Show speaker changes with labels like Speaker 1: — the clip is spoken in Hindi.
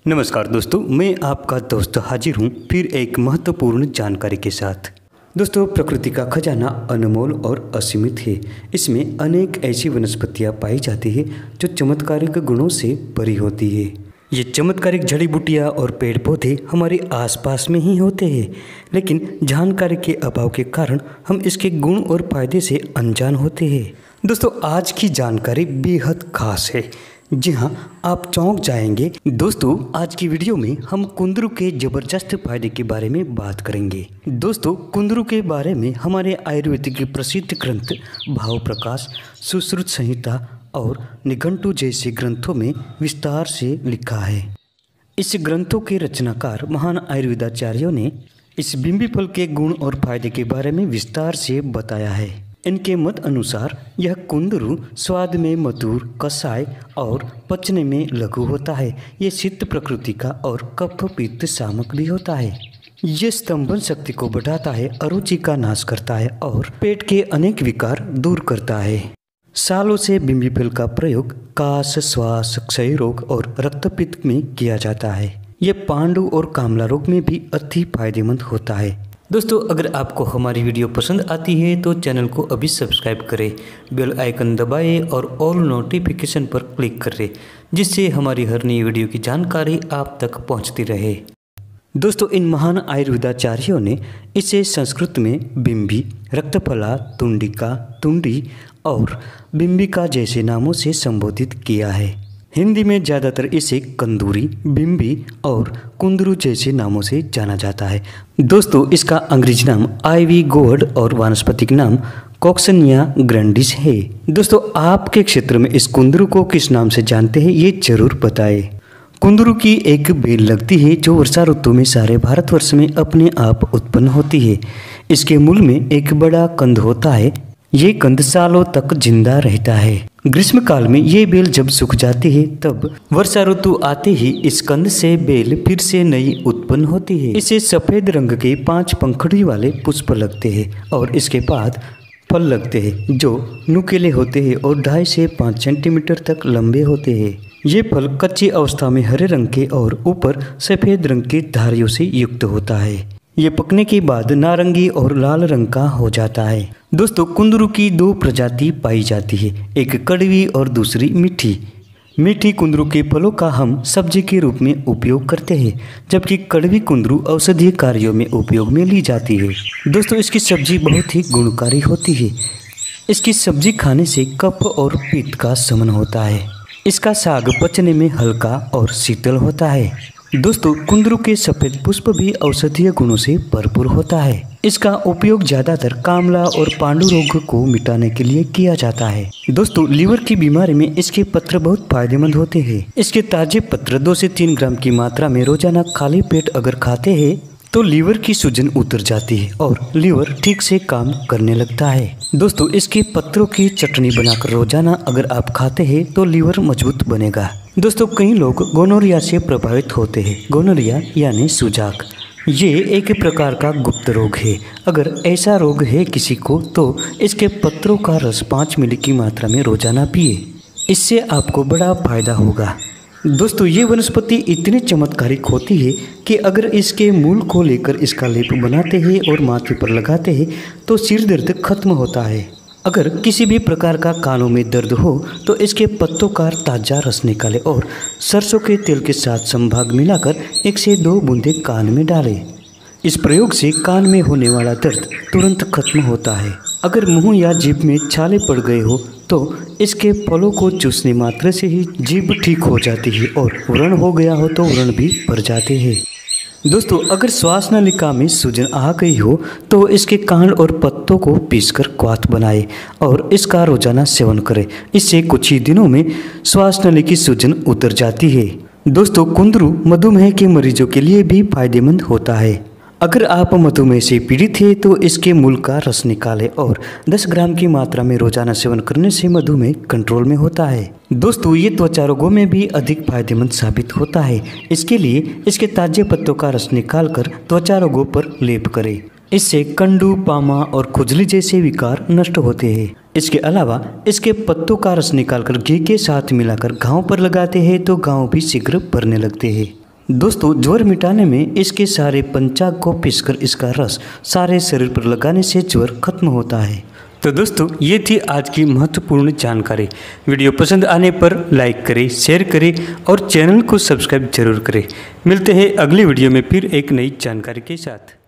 Speaker 1: नमस्कार दोस्तों, मैं आपका दोस्त हाजिर हूँ फिर एक महत्वपूर्ण जानकारी के साथ। दोस्तों, प्रकृति का खजाना अनमोल और असीमित है। इसमें अनेक ऐसी वनस्पतियाँ पाई जाती है जो चमत्कारिक गुणों से भरी होती है। ये चमत्कारिक जड़ी बूटियाँ और पेड़ पौधे हमारे आसपास में ही होते हैं, लेकिन जानकारी के अभाव के कारण हम इसके गुण और फायदे से अनजान होते हैं। दोस्तों, आज की जानकारी बेहद खास है। जी हाँ, आप चौंक जाएंगे। दोस्तों, आज की वीडियो में हम कुंदरू के ज़बरदस्त फायदे के बारे में बात करेंगे। दोस्तों, कुंदरू के बारे में हमारे आयुर्वेदिक प्रसिद्ध ग्रंथ भाव प्रकाश, सुश्रुत संहिता और निघंटु जैसे ग्रंथों में विस्तार से लिखा है। इस ग्रंथों के रचनाकार महान आयुर्वेदाचार्यों ने इस बिंबी फल के गुण और फायदे के बारे में विस्तार से बताया है। इनके मत अनुसार यह कुंदरू स्वाद में मधुर, कसाय और पचने में लघु होता है। ये शीत प्रकृति का और कफ पित्त शामक भी होता है। ये स्तंभन शक्ति को बढ़ाता है, अरुचि का नाश करता है और पेट के अनेक विकार दूर करता है। सालों से बिंबी फल का प्रयोग काश, श्वास, क्षय रोग और रक्तपित्त में किया जाता है। ये पांडु और कामला रोग में भी अति फायदेमंद होता है। दोस्तों, अगर आपको हमारी वीडियो पसंद आती है तो चैनल को अभी सब्सक्राइब करें, बेल आइकन दबाएं और ऑल नोटिफिकेशन पर क्लिक करें, जिससे हमारी हर नई वीडियो की जानकारी आप तक पहुंचती रहे। दोस्तों, इन महान आयुर्वेदाचार्यों ने इसे संस्कृत में बिंबी, रक्तफला, तुंडिका, तुंडी और बिंबिका जैसे नामों से संबोधित किया है। हिंदी में ज़्यादातर इसे कंदूरी, बिंबी और कुंदरू जैसे नामों से जाना जाता है। दोस्तों, इसका अंग्रेजी नाम आइवी गोर्ड और वानस्पतिक नाम कॉक्सिनिया ग्रैंडिस है। दोस्तों, आपके क्षेत्र में इस कुंदरू को किस नाम से जानते हैं, ये जरूर बताएं। कुंदरू की एक बेल लगती है जो वर्षा ऋतु में सारे भारतवर्ष में अपने आप उत्पन्न होती है। इसके मूल में एक बड़ा कंद होता है। ये कंद सालों तक जिंदा रहता है। ग्रीष्म काल में ये बेल जब सूख जाती है तब वर्षा ऋतु आते ही इस कंद से बेल फिर से नई उत्पन्न होती है। इसे सफेद रंग के 5 पंखुड़ी वाले पुष्प लगते हैं और इसके बाद फल लगते हैं जो नुकीले होते हैं और 2.5 से 5 सेंटीमीटर तक लंबे होते हैं। ये फल कच्ची अवस्था में हरे रंग के और ऊपर सफेद रंग की धारियों से युक्त होता है। ये पकने के बाद नारंगी और लाल रंग का हो जाता है। दोस्तों, कुंदरू की 2 प्रजाति पाई जाती है, एक कड़वी और दूसरी मीठी। मीठी कुंदरू के फलों का हम सब्जी के रूप में उपयोग करते हैं, जबकि कड़वी कुंदरू औषधीय कार्यों में उपयोग में ली जाती है। दोस्तों, इसकी सब्जी बहुत ही गुणकारी होती है। इसकी सब्जी खाने से कफ और पित्त का शमन होता है। इसका साग पचने में हल्का और शीतल होता है। दोस्तों, कुंदरू के सफेद पुष्प भी औषधीय गुणों से भरपूर होता है। इसका उपयोग ज्यादातर कामला और पांडु रोग को मिटाने के लिए किया जाता है। दोस्तों, लीवर की बीमारी में इसके पत्र बहुत फायदेमंद होते हैं। इसके ताजे पत्र 2 से 3 ग्राम की मात्रा में रोजाना खाली पेट अगर खाते हैं तो लीवर की सूजन उतर जाती है और लीवर ठीक से काम करने लगता है। दोस्तों, इसके पत्रों की चटनी बनाकर रोजाना अगर आप खाते हैं तो लीवर मजबूत बनेगा। दोस्तों, कई लोग गोनोरिया से प्रभावित होते हैं। गोनोरिया यानी सुजाक, ये एक प्रकार का गुप्त रोग है। अगर ऐसा रोग है किसी को तो इसके पत्रों का रस 5 मिली की मात्रा में रोजाना पिए। इससे आपको बड़ा फायदा होगा। दोस्तों, ये वनस्पति इतनी चमत्कारिक होती है कि अगर इसके मूल को लेकर इसका लेप बनाते हैं और माथे पर लगाते हैं तो सिर दर्द खत्म होता है। अगर किसी भी प्रकार का कानों में दर्द हो तो इसके पत्तों का ताज़ा रस निकालें और सरसों के तेल के साथ संभाग मिलाकर 1 से 2 बूंदे कान में डालें। इस प्रयोग से कान में होने वाला दर्द तुरंत खत्म होता है। अगर मुंह या जीभ में छाले पड़ गए हो तो इसके फलों को चूसने मात्र से ही जीभ ठीक हो जाती है और व्रण हो गया हो तो व्रण भी भर जाते हैं। दोस्तों, अगर श्वास नलिका में सूजन आ गई हो तो इसके कांड और पत्तों को पीसकर क्वाथ बनाएं और इसका रोजाना सेवन करें। इससे कुछ ही दिनों में श्वास नली की सूजन उतर जाती है। दोस्तों, कुंदरू मधुमेह के मरीजों के लिए भी फायदेमंद होता है। अगर आप मधुमेह से पीड़ित हैं तो इसके मूल का रस निकालें और 10 ग्राम की मात्रा में रोजाना सेवन करने से मधुमेह कंट्रोल में होता है। दोस्तों, ये त्वचा रोगों में भी अधिक फायदेमंद साबित होता है। इसके लिए इसके ताजे पत्तों का रस निकालकर त्वचा रोगों पर लेप करें। इससे कंडू, पामा और खुजली जैसे विकार नष्ट होते हैं। इसके अलावा इसके पत्तों का रस निकालकर घी के साथ मिलाकर घाव पर लगाते हैं तो घाव भी शीघ्र भरने लगते हैं। दोस्तों ज्वर मिटाने में इसके सारे पंचांग को पीसकर इसका रस सारे शरीर पर लगाने से ज्वर खत्म होता है। तो दोस्तों ये थी आज की महत्वपूर्ण जानकारी। वीडियो पसंद आने पर लाइक करें, शेयर करें और चैनल को सब्सक्राइब जरूर करें। मिलते हैं अगली वीडियो में फिर एक नई जानकारी के साथ।